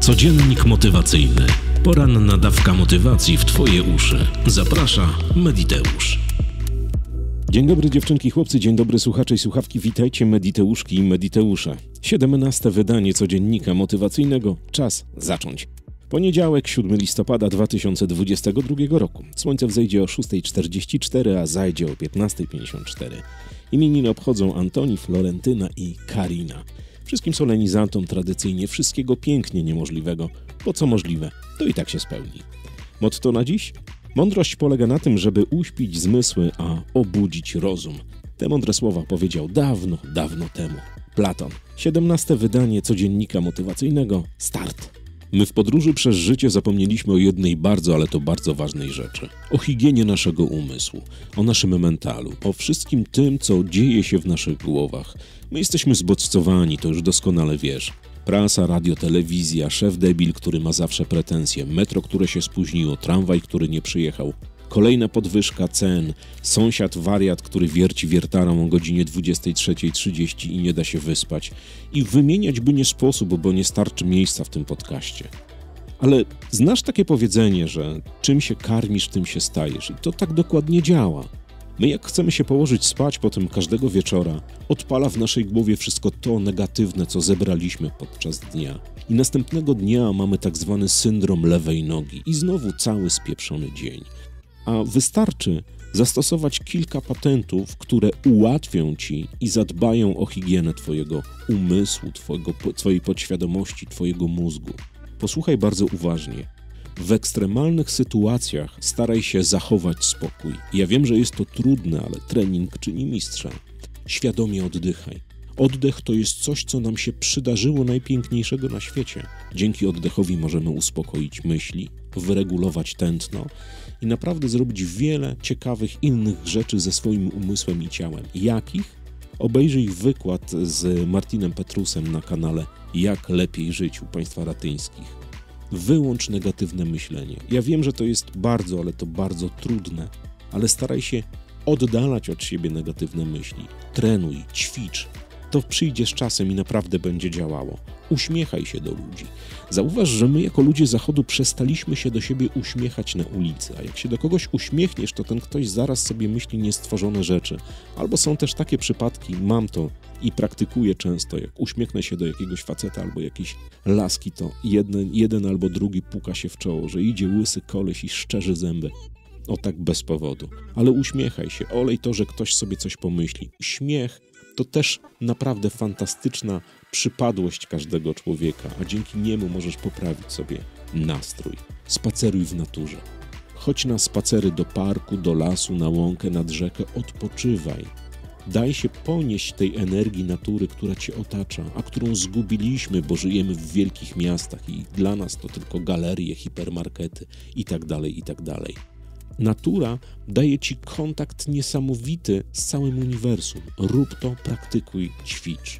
Codziennik motywacyjny. Poranna dawka motywacji w Twoje uszy. Zaprasza Mediteusz. Dzień dobry dziewczynki, chłopcy, dzień dobry słuchacze i słuchawki. Witajcie Mediteuszki i Mediteusze. 17. wydanie Codziennika motywacyjnego. Czas zacząć. Poniedziałek, 7 listopada 2022 roku. Słońce wzejdzie o 6:44, a zajdzie o 15:54. Imieniny obchodzą Antoni, Florentyna i Karina. Wszystkim solenizantom tradycyjnie wszystkiego pięknie niemożliwego, bo co możliwe, to i tak się spełni. Motto na dziś? Mądrość polega na tym, żeby uśpić zmysły, a obudzić rozum. Te mądre słowa powiedział dawno, dawno temu Platon. 17. wydanie Codziennika motywacyjnego. Start. My w podróży przez życie zapomnieliśmy o jednej bardzo, ale to bardzo ważnej rzeczy. O higienie naszego umysłu, o naszym mentalu, o wszystkim tym, co dzieje się w naszych głowach. My jesteśmy zbodźcowani, to już doskonale wiesz. Prasa, radio, telewizja, szef debil, który ma zawsze pretensje, metro, które się spóźniło, tramwaj, który nie przyjechał, kolejna podwyżka cen, sąsiad wariat, który wierci wiertarą o godzinie 23:30 i nie da się wyspać. I wymieniać by nie sposób, bo nie starczy miejsca w tym podcaście. Ale znasz takie powiedzenie, że czym się karmisz, tym się stajesz. I to tak dokładnie działa. My jak chcemy się położyć spać, potem każdego wieczora odpala w naszej głowie wszystko to negatywne, co zebraliśmy podczas dnia. I następnego dnia mamy tak zwany syndrom lewej nogi i znowu cały spieprzony dzień. A wystarczy zastosować kilka patentów, które ułatwią Ci i zadbają o higienę Twojego umysłu, Twojej podświadomości, Twojego mózgu. Posłuchaj bardzo uważnie. W ekstremalnych sytuacjach staraj się zachować spokój. Ja wiem, że jest to trudne, ale trening czyni mistrza. Świadomie oddychaj. Oddech to jest coś, co nam się przydarzyło najpiękniejszego na świecie. Dzięki oddechowi możemy uspokoić myśli, wyregulować tętno i naprawdę zrobić wiele ciekawych innych rzeczy ze swoim umysłem i ciałem. Jakich? Obejrzyj wykład z Martinem Petrusem na kanale Jak lepiej żyć u państwa Ratyńskich. Wyłącz negatywne myślenie. Ja wiem, że to jest bardzo, ale to bardzo trudne, ale staraj się oddalać od siebie negatywne myśli. Trenuj, ćwicz. To przyjdzie z czasem i naprawdę będzie działało. Uśmiechaj się do ludzi. Zauważ, że my jako ludzie Zachodu przestaliśmy się do siebie uśmiechać na ulicy, a jak się do kogoś uśmiechniesz, to ten ktoś zaraz sobie myśli niestworzone rzeczy. Albo są też takie przypadki, mam to i praktykuję często, jak uśmiechnę się do jakiegoś faceta albo jakiejś laski, to jeden albo drugi puka się w czoło, że idzie łysy koleś i szczerzy zęby. O tak bez powodu. Ale uśmiechaj się, olej to, że ktoś sobie coś pomyśli. Śmiech to też naprawdę fantastyczna przypadłość każdego człowieka, a dzięki niemu możesz poprawić sobie nastrój. Spaceruj w naturze. Chodź na spacery do parku, do lasu, na łąkę, nad rzekę, odpoczywaj. Daj się ponieść tej energii natury, która cię otacza, a którą zgubiliśmy, bo żyjemy w wielkich miastach i dla nas to tylko galerie, hipermarkety itd., itd. Natura daje ci kontakt niesamowity z całym uniwersum. Rób to, praktykuj, ćwicz.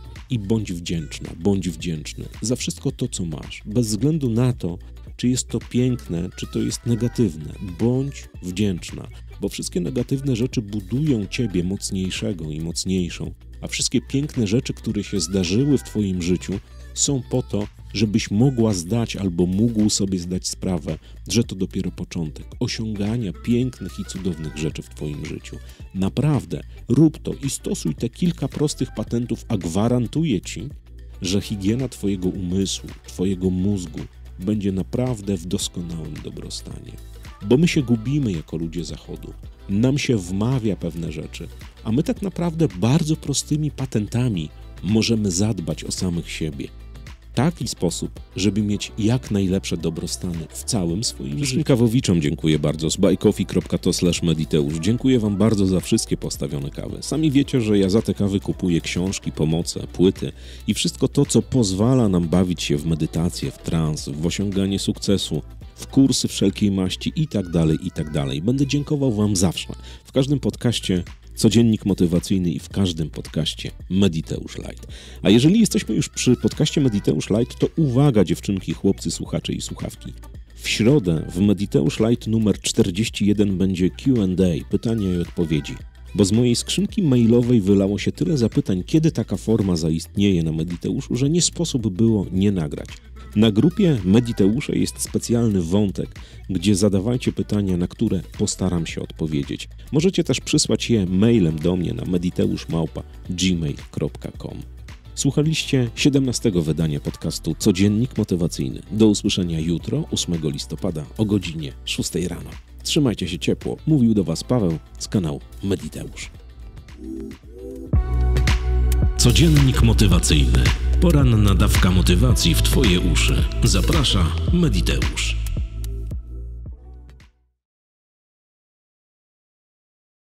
I bądź wdzięczna, bądź wdzięczny za wszystko to, co masz. Bez względu na to, czy jest to piękne, czy to jest negatywne. Bądź wdzięczna, bo wszystkie negatywne rzeczy budują ciebie mocniejszego i mocniejszą, a wszystkie piękne rzeczy, które się zdarzyły w twoim życiu, są po to, żebyś mogła zdać albo mógł sobie zdać sprawę, że to dopiero początek osiągania pięknych i cudownych rzeczy w twoim życiu. Naprawdę, rób to i stosuj te kilka prostych patentów, a gwarantuję ci, że higiena twojego umysłu, twojego mózgu będzie naprawdę w doskonałym dobrostanie. Bo my się gubimy jako ludzie Zachodu. Nam się wmawia pewne rzeczy, a my tak naprawdę bardzo prostymi patentami możemy zadbać o samych siebie. W taki sposób, żeby mieć jak najlepsze dobrostany w całym swoim życiu. Kawowiczom dziękuję bardzo z buycoffee.to/mediteusz. Dziękuję wam bardzo za wszystkie postawione kawy. Sami wiecie, że ja za te kawy kupuję książki, pomoce, płyty i wszystko to, co pozwala nam bawić się w medytację, w trans, w osiąganie sukcesu, w kursy wszelkiej maści i tak dalej. Będę dziękował wam zawsze. W każdym podcaście Codziennik motywacyjny i w każdym podcaście Mediteusz Light. A jeżeli jesteśmy już przy podcaście Mediteusz Light, to uwaga dziewczynki, chłopcy, słuchacze i słuchawki. W środę w Mediteusz Light numer 41 będzie Q&A, pytania i odpowiedzi. Bo z mojej skrzynki mailowej wylało się tyle zapytań, kiedy taka forma zaistnieje na Mediteuszu, że nie sposób było nie nagrać. Na grupie Mediteusze jest specjalny wątek, gdzie zadawajcie pytania, na które postaram się odpowiedzieć. Możecie też przysłać je mailem do mnie na mediteusz@gmail.com. Słuchaliście 17. wydania podcastu Codziennik Motywacyjny. Do usłyszenia jutro, 8 listopada o godzinie 6 rano. Trzymajcie się ciepło. Mówił do Was Paweł z kanału Mediteusz. Codziennik motywacyjny. Poranna dawka motywacji w Twoje uszy. Zaprasza Mediteusz.